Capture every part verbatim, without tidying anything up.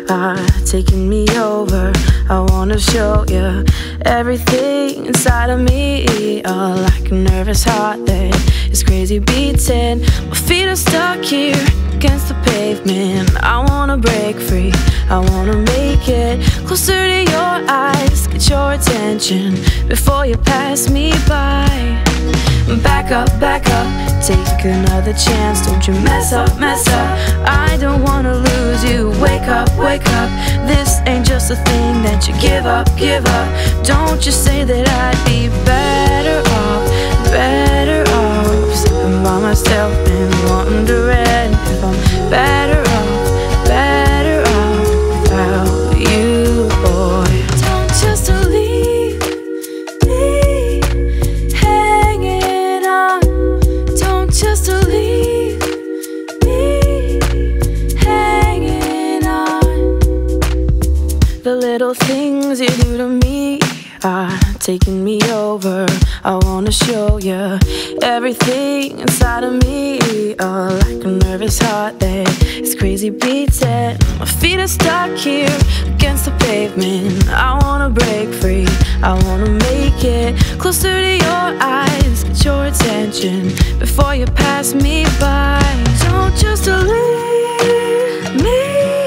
are taking me over. I wanna show you everything inside of me. Oh, like a nervous heart that is crazy beating. My feet are stuck here against the pavement. I wanna break free, I wanna make it closer to your eyes, get your attention before you pass me by. Back up, back up, take another chance. Don't you mess up, mess up. I don't wanna lose you. Wake up, wake up. This ain't just a thing that you give up, give up. Don't you say that I'd be better off, better off sitting by myself and wondering if I'm better off, better off without you, boy. Don't just leave me hanging on. Don't just leave me hanging on. The little things you do to me are taking me over. I wanna show you everything inside of me. Oh, like a nervous heart that is crazy beating. My feet are stuck here against the pavement. I wanna break free, I wanna make it closer to your eyes, get your attention before you pass me by. Don't just leave me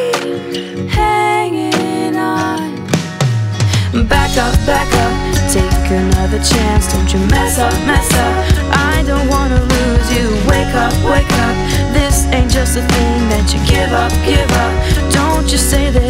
hanging on. Back up, back up, take another chance. Don't you mess up, mess up. I don't wanna lose you. Wake up, wake up. This ain't just a thing that you give up, give up. Don't you say that